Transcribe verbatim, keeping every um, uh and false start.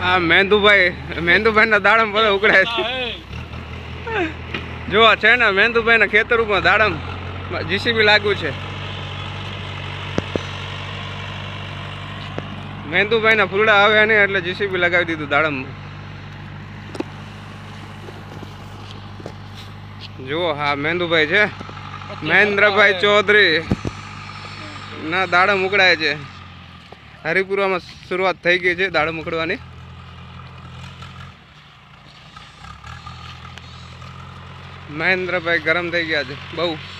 આ મેંદુભાઈ મેંદુભાઈ ના દાડમ બધા ઉકળાય છે જો છે ને મેંદુભાઈ ના ખેતર ઉપર દાડમ જીસીબી લાગ્યું છે મેંદુભાઈ ના ફૂલડા આવ્યા નહીં એટલે જીસીબી લગાવી દીધું દાડમ જુઓ હા મેંદુભાઈ છે મહેન્દ્રભાઈ ચૌધરી ના દાડમ ઉકળાય છે હરિપુરામાં શરૂઆત થઈ ગઈ છે દાડમ ઉકળવાની મહેન્દ્રભાઈ ગરમ થઈ ગયા છે બહુ